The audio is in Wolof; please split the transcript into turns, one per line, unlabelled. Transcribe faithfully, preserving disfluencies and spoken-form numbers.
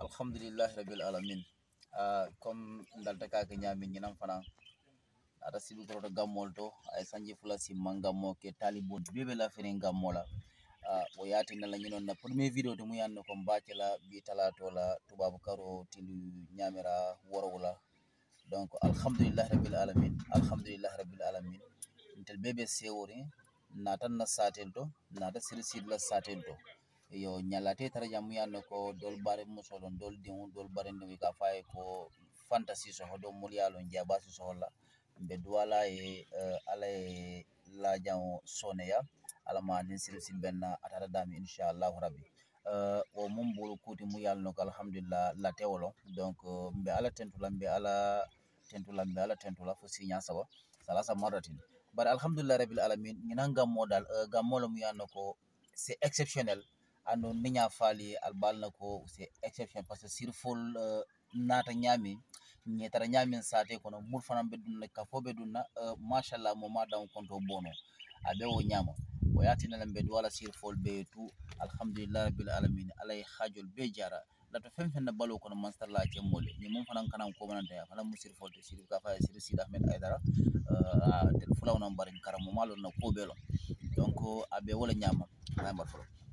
alhamdulillah rabbil alamin uh, comme ndalta kake ñami ñinam fana ata sibi ko gammol to ay sanji fula si mangammo ke talibol bebe la fere gammola uh, o yati na la ñinon na premier vidéo to mu yanno ko mbacela bi talato la tubabu karo tilu ñamira worowula donc alhamdulillah rabbil alamin alhamdulillah rabbil alamin intel bebe sewori natan na satel to nata sirsid la satel to yo ñalate tara jam yanno ko dol bare musolon dol dimu dol bare ndi ka fay ko fantasy so do mulyalo jabasi so la be duwala e uh, ala e la jam soneya ala ma din sirsi benna atara dami inshallah rabbi uh, o mum bulu kuti mu yalno ko alhamdulillah la tewolo donc uh, mbe ala tentula mbe ala tentula mbe ala tentula fo sinya sawa salasa maratin bar alhamdulillah rabbil alamin ñinanga modal uh, gamolo mu yanno ko c'est exceptionnel ando niña faali albal nako c'est exception parce que sur fol uh, nata ñami ñi tara ñamin sate kono mul fanam be dun ka fo be dunna uh, machallah mo ma daw konto bono abe wo ñama o yatina lambe wala sur fol be tu alhamdulillah rabbil alamin alay khajul be jara la to fem fenna balo kono master la ci mole ni mum fanan kanam ko manante fana musir fol te sir ka fa sir sid ahmed aidara euh tel fulaw no barin karam mo malo na ko belo donc abe wala ñama ay mbar folo